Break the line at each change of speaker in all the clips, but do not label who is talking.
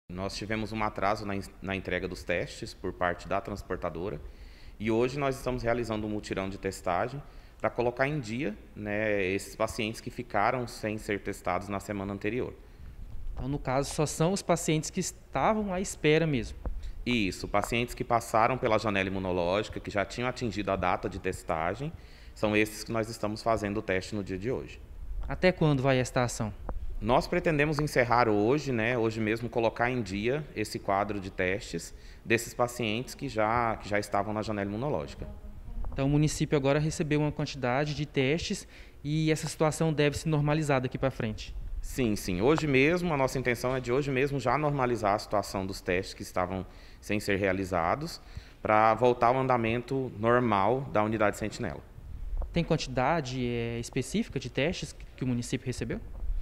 Nós tivemos um atraso na entrega dos testes por parte da transportadora e hoje nós estamos realizando um mutirão de testagem para colocar em dia, né, esses pacientes que ficaram sem ser testados na semana anterior.
Então, no caso, só são os pacientes que estavam à espera mesmo.
Isso, pacientes que passaram pela janela imunológica, que já tinham atingido a data de testagem, são esses que nós estamos fazendo o teste no dia de hoje.
Até quando vai esta ação?
Nós pretendemos encerrar hoje, né, hoje mesmo, colocar em dia esse quadro de testes desses pacientes que já estavam na janela imunológica.
Então, o município agora recebeu uma quantidade de testes e essa situação deve se normalizar daqui para frente.
Sim, sim. Hoje mesmo, a nossa intenção é de hoje mesmo já normalizar a situação dos testes que estavam sem ser realizados para voltar ao andamento normal da unidade Sentinela.
Tem quantidade específica de testes que o município recebeu?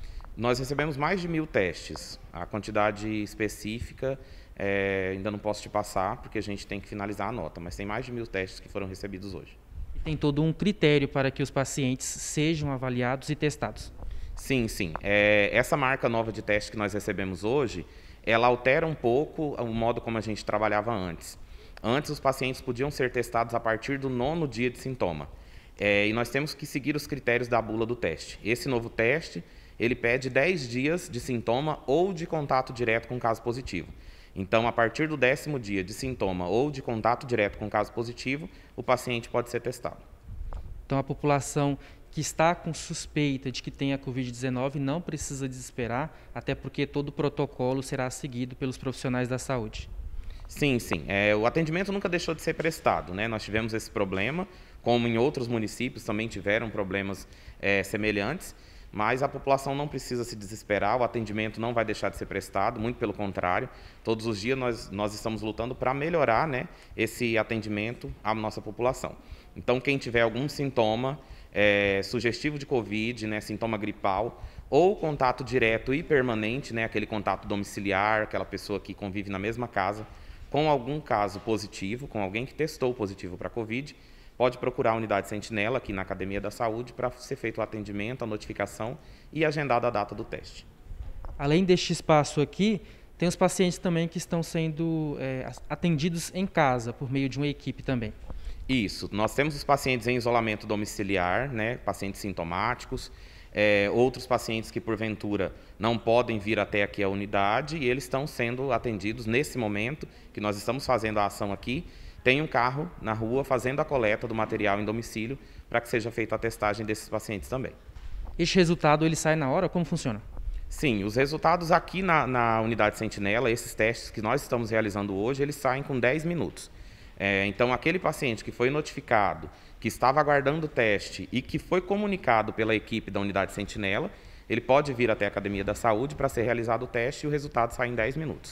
Nós recebemos mais de 1000 testes. A quantidade específica ainda não posso te passar, porque a gente tem que finalizar a nota, mas tem mais de 1000 testes que foram recebidos hoje.
E tem todo um critério para que os pacientes sejam avaliados e testados.
Sim, sim. Essa marca nova de teste que nós recebemos hoje, ela altera um pouco o modo como a gente trabalhava antes. Antes, os pacientes podiam ser testados a partir do 9º dia de sintoma. E nós temos que seguir os critérios da bula do teste. Esse novo teste, ele pede 10 dias de sintoma ou de contato direto com caso positivo. Então, a partir do 10º dia de sintoma ou de contato direto com caso positivo, o paciente pode ser testado.
Então, a população que está com suspeita de que tenha Covid-19 não precisa desesperar, até porque todo o protocolo será seguido pelos profissionais da saúde.
Sim, sim. O atendimento nunca deixou de ser prestado, né? Nós tivemos esse problema, como em outros municípios também tiveram problemas semelhantes, mas a população não precisa se desesperar, o atendimento não vai deixar de ser prestado, muito pelo contrário. Todos os dias nós estamos lutando para melhorar, né, esse atendimento à nossa população. Então, quem tiver algum sintoma sugestivo de Covid, né, sintoma gripal, ou contato direto e permanente, né, aquele contato domiciliar, aquela pessoa que convive na mesma casa, com algum caso positivo, com alguém que testou positivo para Covid, pode procurar a unidade Sentinela aqui na Academia da Saúde para ser feito o atendimento, a notificação e agendada a data do teste.
Além deste espaço aqui, tem os pacientes também que estão sendo atendidos em casa, por meio de uma equipe também.
Isso, nós temos os pacientes em isolamento domiciliar, né, pacientes sintomáticos, outros pacientes que porventura não podem vir até aqui a unidade e eles estão sendo atendidos nesse momento que nós estamos fazendo a ação aqui. Tem um carro na rua fazendo a coleta do material em domicílio para que seja feita a testagem desses pacientes também.
Este resultado ele sai na hora? Como funciona?
Sim, os resultados aqui na unidade Sentinela, esses testes que nós estamos realizando hoje, eles saem com 10 minutos. Então, aquele paciente que foi notificado, que estava aguardando o teste e que foi comunicado pela equipe da unidade Sentinela, ele pode vir até a Academia da Saúde para ser realizado o teste e o resultado sai em 10 minutos.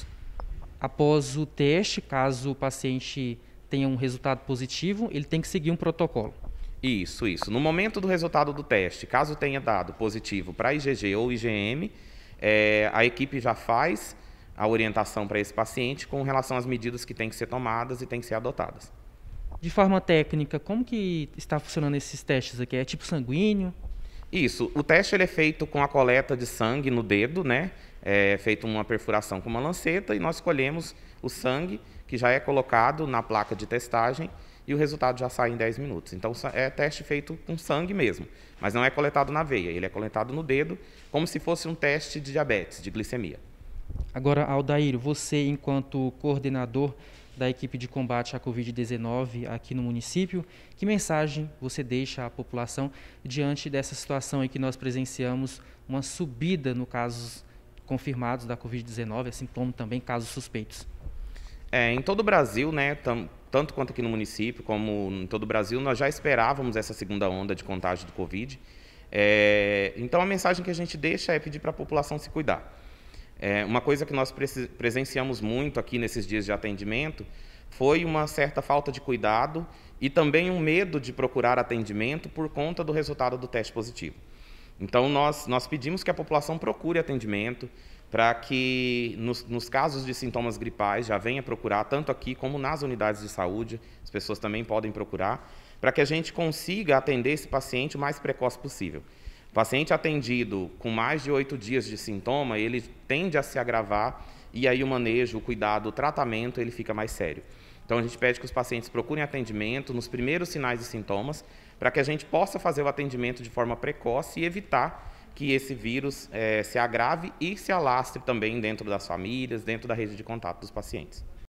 Após o teste, caso o paciente tenha um resultado positivo, ele tem que seguir um protocolo.
Isso. No momento do resultado do teste, caso tenha dado positivo para IgG ou IgM, a equipe já faz a orientação para esse paciente com relação às medidas que têm que ser tomadas e têm que ser adotadas.
De forma técnica, como que está funcionando esses testes aqui? É tipo sanguíneo?
Isso. O teste ele é feito com a coleta de sangue no dedo, né? É feita uma perfuração com uma lanceta e nós escolhemos o sangue que já é colocado na placa de testagem e o resultado já sai em 10 minutos. Então, é teste feito com sangue mesmo, mas não é coletado na veia, ele é coletado no dedo, como se fosse um teste de diabetes, de glicemia.
Agora, Aldair, você, enquanto coordenador da equipe de combate à Covid-19 aqui no município, que mensagem você deixa à população diante dessa situação em que nós presenciamos uma subida no casos confirmados da Covid-19, assim como também casos suspeitos?
Em todo o Brasil, né, tanto quanto aqui no município, como em todo o Brasil, nós já esperávamos essa segunda onda de contágio do Covid. Então, a mensagem que a gente deixa é pedir para a população se cuidar. Uma coisa que nós presenciamos muito aqui nesses dias de atendimento foi uma certa falta de cuidado e também um medo de procurar atendimento por conta do resultado do teste positivo. Então, nós pedimos que a população procure atendimento para que, nos casos de sintomas gripais, já venha procurar, tanto aqui como nas unidades de saúde, as pessoas também podem procurar, para que a gente consiga atender esse paciente o mais precoce possível. O paciente atendido com mais de 8 dias de sintoma, ele tende a se agravar e aí o manejo, o cuidado, o tratamento, ele fica mais sério. Então, a gente pede que os pacientes procurem atendimento nos primeiros sinais e sintomas, para que a gente possa fazer o atendimento de forma precoce e evitar que esse vírus se agrave e se alastre também dentro das famílias, dentro da rede de contato dos pacientes.